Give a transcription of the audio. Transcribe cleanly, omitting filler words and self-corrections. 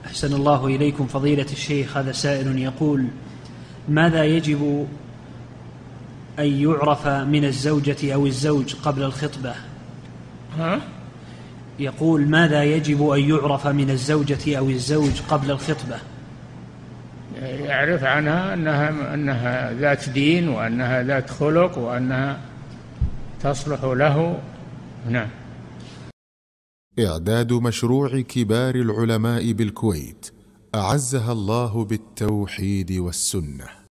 أحسن الله إليكم فضيلة الشيخ. هذا سائل يقول: ماذا يجب أن يعرف من الزوجة أو الزوج قبل الخطبة؟ يقول: ماذا يجب أن يعرف من الزوجة أو الزوج قبل الخطبة؟ يعرف عنها أنها ذات دين، وأنها ذات خلق، وأنها تصلح له. نعم. إعداد مشروع كبار العلماء بالكويت أعزها الله بالتوحيد والسنة.